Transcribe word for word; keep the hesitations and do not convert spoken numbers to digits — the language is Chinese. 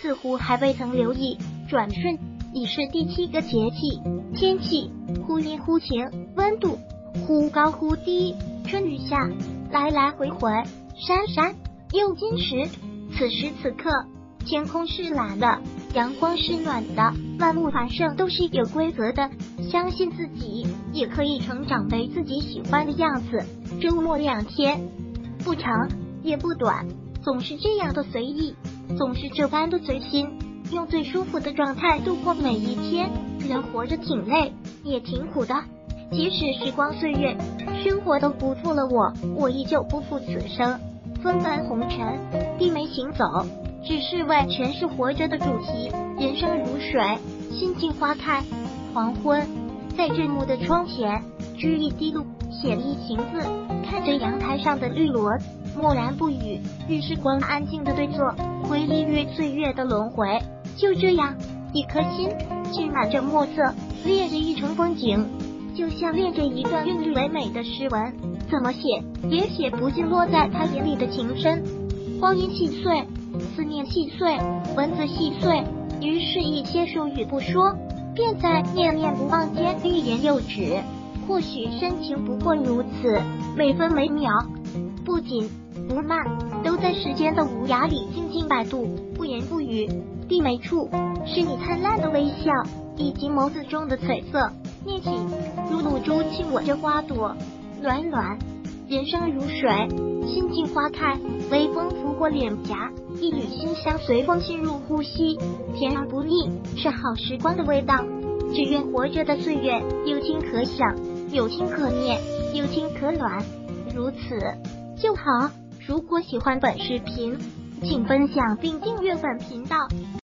似乎还未曾留意，转瞬已是第七个节气。天气忽阴忽晴，温度忽高忽低，春与夏来来回回，闪闪又金石。此时此刻，天空是蓝的，阳光是暖的，万物繁盛都是有规则的。相信自己也可以成长为自己喜欢的样子。周末两天，不长也不短，总是这样的随意，总是这般的随心，用最舒服的状态度过每一天。人活着挺累，也挺苦的，即使时光岁月，生活都辜负了我，我依旧不负此生。纷繁红尘，低眉行走，只是为诠释活着的主题。人生如水，心境花开。黄昏，在日暮的窗前，掬一滴露，写一行字，看着阳台上的绿萝，默然不语，与时光安静的对坐，回忆于岁月的轮回。就这样，一颗心浸满着墨色，恋着一程风景，就像恋着一段韵律唯美的诗文，怎么写也写不尽落在他眼里的情深。光阴细碎，思念细碎，文字细碎，于是一些数语不说，便在念念不忘间欲言又止。或许深情不过如此，每分每秒，不紧不慢，都在时间的无涯里静静摆渡，不言不语。低眉处是你灿烂的微笑，以及眸子中的璀璨。念起如露珠轻吻着花朵，暖暖。人生如水，心境花开，微风拂过脸颊，一缕馨香随风沁入呼吸，甜而不腻，是好时光的味道。只愿活着的岁月有情可想，有情可念，有情可暖，如此就好。如果喜欢本视频，请分享并订阅本频道。